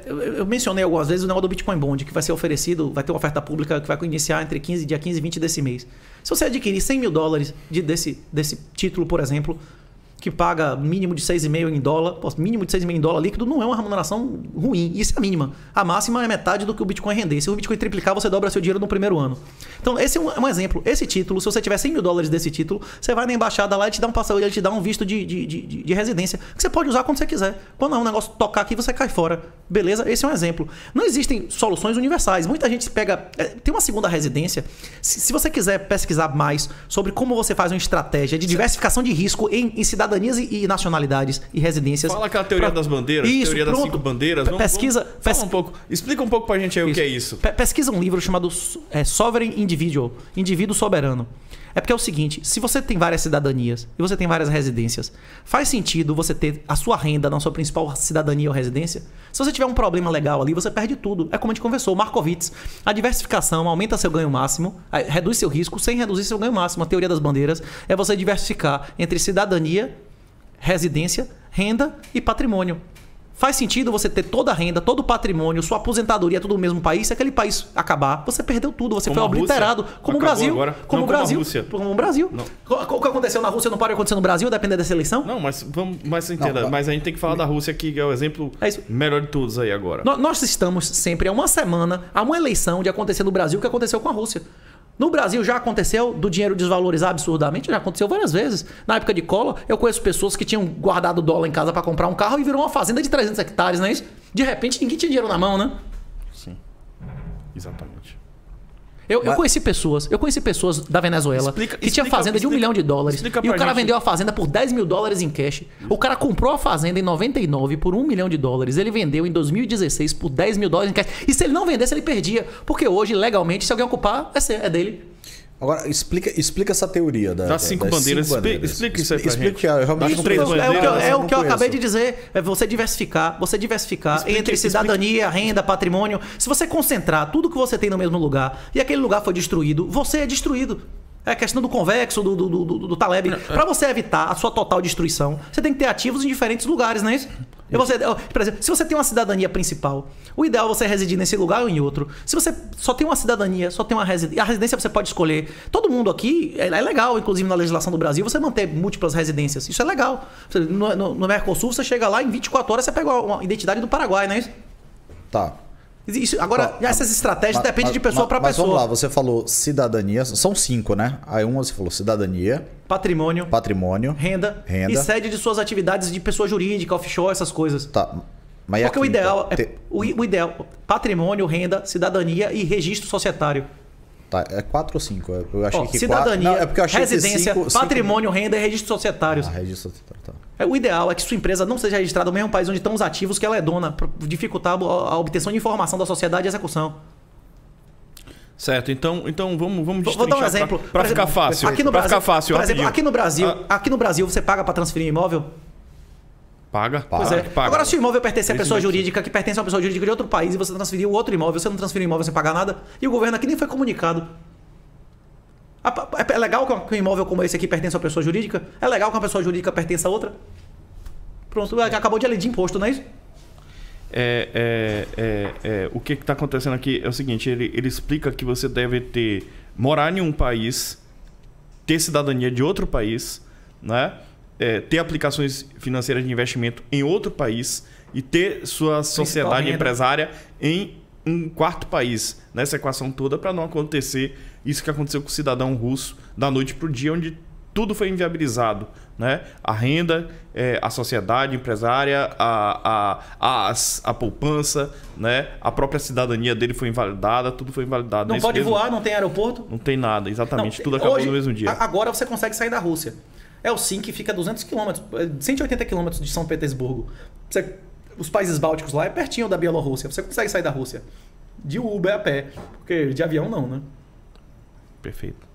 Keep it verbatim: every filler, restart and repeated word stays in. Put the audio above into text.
eu, eu mencionei algumas vezes o negócio do Bitcoin Bond, que vai ser oferecido, vai ter uma oferta pública que vai iniciar entre quinze, dia quinze e vinte desse mês. Se você adquirir cem mil dólares de, desse, desse título, por exemplo, que paga mínimo de seis vírgula cinco em dólar, pô, mínimo de seis vírgula cinco em dólar líquido não é uma remuneração ruim. Isso é a mínima. A máxima é metade do que o Bitcoin render. Se o Bitcoin triplicar, você dobra seu dinheiro no primeiro ano. Então, esse é um, é um exemplo. Esse título, se você tiver cem mil dólares desse título, você vai na embaixada lá e te dá um passaporte, ele te dá um visto de, de, de, de residência, que você pode usar quando você quiser. Quando é um negócio tocar aqui, você cai fora. Beleza? Esse é um exemplo. Não existem soluções universais. Muita gente pega... É, tem uma segunda residência. Se, se você quiser pesquisar mais sobre como você faz uma estratégia de diversificação de risco em, em cidadanias e, e nacionalidades e residências... Fala aquela teoria pra... das bandeiras, isso, teoria pronto. das cinco bandeiras. Vamos, pesquisa... Vamos, Pes... fala um pouco. Explica um pouco pra gente aí isso. O que é isso. Pe pesquisa um livro chamado é, Sovereign Individual. Indivíduo soberano. É porque é o seguinte, se você tem várias cidadanias e você tem várias residências, faz sentido você ter a sua renda na sua principal cidadania ou residência? Se você tiver um problema legal ali, você perde tudo. É como a gente conversou, Markowitz. A diversificação aumenta seu ganho máximo, reduz seu risco sem reduzir seu ganho máximo. A teoria das bandeiras é você diversificar entre cidadania, residência, renda e patrimônio. Faz sentido você ter toda a renda, todo o patrimônio, sua aposentadoria, tudo no mesmo país. Se aquele país acabar, você perdeu tudo, você como foi obliterado. Como o Brasil. Agora. Como o Brasil. Como o Brasil. Não. O que aconteceu na Rússia não pode acontecer no Brasil, depender dessa eleição? Não, mas vamos, mas entenda. Não, mas a gente tem que falar da Rússia aqui, que é o exemplo é melhor de todos aí agora. Nós estamos sempre a uma semana, a uma eleição de acontecer no Brasil o que aconteceu com a Rússia. No Brasil já aconteceu do dinheiro desvalorizar absurdamente, já aconteceu várias vezes. Na época de Collor, eu conheço pessoas que tinham guardado dólar em casa para comprar um carro e virou uma fazenda de trezentos hectares, não é isso? De repente ninguém tinha dinheiro na mão, né? Sim, exatamente. Eu, eu conheci pessoas, eu conheci pessoas da Venezuela explica, que explica, tinha fazenda explica, de um milhão de dólares. E o cara gente. vendeu a fazenda por dez mil dólares em cash. O cara comprou a fazenda em noventa e nove por um milhão de dólares. Ele vendeu em dois mil e dezesseis por dez mil dólares em cash. E se ele não vendesse, ele perdia. Porque hoje, legalmente, se alguém ocupar, é, ser, é dele. Agora, explica, explica essa teoria da, das cinco das bandeiras. Cinco bandeiras. Explica isso aí pra explica, gente. Eu realmente das não três conheço. bandeiras. É o que, eu, é eu o que eu conheço. acabei de dizer. É você diversificar. Você diversificar Explica, entre cidadania, explica. renda, patrimônio. Se você concentrar tudo que você tem no mesmo lugar e aquele lugar foi destruído, você é destruído. É a questão do convexo, do, do, do, do, do Taleb. Para você evitar a sua total destruição, você tem que ter ativos em diferentes lugares, não é isso? E você, por exemplo, se você tem uma cidadania principal, o ideal é você residir nesse lugar ou em outro. Se você só tem uma cidadania, só tem uma residência, a residência você pode escolher. Todo mundo aqui, é legal, inclusive na legislação do Brasil, você manter múltiplas residências. Isso é legal. No, no, no Mercosul, você chega lá, em vinte e quatro horas você pega uma identidade do Paraguai, não é isso? Tá. Isso, agora, tá, essas estratégias dependem mas, de pessoa para pessoa. Mas vamos lá, você falou cidadania, são cinco, né? Aí uma você falou cidadania, patrimônio, patrimônio, renda, renda e sede de suas atividades de pessoa jurídica, offshore, essas coisas. Tá. Mas Porque o ideal, é, te... o, o ideal, patrimônio, renda, cidadania e registro societário. Tá, é quatro ou cinco? Eu achei Ó, que cidadania, quatro... Não, é porque eu achei residência, que cinco, patrimônio, cinco... renda e registros societários. Ah, registro societário, tá. O ideal é que sua empresa não seja registrada no mesmo país onde estão os ativos que ela é dona, para dificultar a obtenção de informação da sociedade e execução. Certo, então, então vamos, vamos Vou dar um exemplo. Para ficar fácil. Aqui no pra Brasil, ficar fácil, por exemplo, aqui no Brasil, ah. aqui no Brasil você paga para transferir imóvel? Paga. Pois é. Paga. Agora, se o imóvel pertence a Isso pessoa mesmo. jurídica que pertence a uma pessoa jurídica de outro país e você transferiu outro imóvel, você não transferiu imóvel sem pagar nada, e o governo aqui nem foi comunicado. É legal que um imóvel como esse aqui pertence a uma pessoa jurídica? É legal que uma pessoa jurídica pertence a outra? Pronto, acabou de lei de imposto, não é isso? É, é, é, é, o que está acontecendo aqui é o seguinte, ele, ele explica que você deve ter morar em um país, ter cidadania de outro país, né? É, ter aplicações financeiras de investimento em outro país e ter sua sociedade empresária em um quarto país, nessa equação toda, para não acontecer isso que aconteceu com o cidadão russo da noite para o dia, onde tudo foi inviabilizado, né? A renda, é, a sociedade empresária, a, a, a, a poupança, né? A própria cidadania dele foi invalidada, tudo foi invalidado. Não pode mesmo... voar, não tem aeroporto? Não tem nada, exatamente. Não, tudo acabou hoje, no mesmo dia. Agora você consegue sair da Rússia. É o Sim que fica a duzentos quilômetros, cento e oitenta quilômetros de São Petersburgo. Você, os países bálticos lá é pertinho da Bielorrússia. Você consegue sair da Rússia. De Uber a pé. Porque de avião não, né? Perfeito.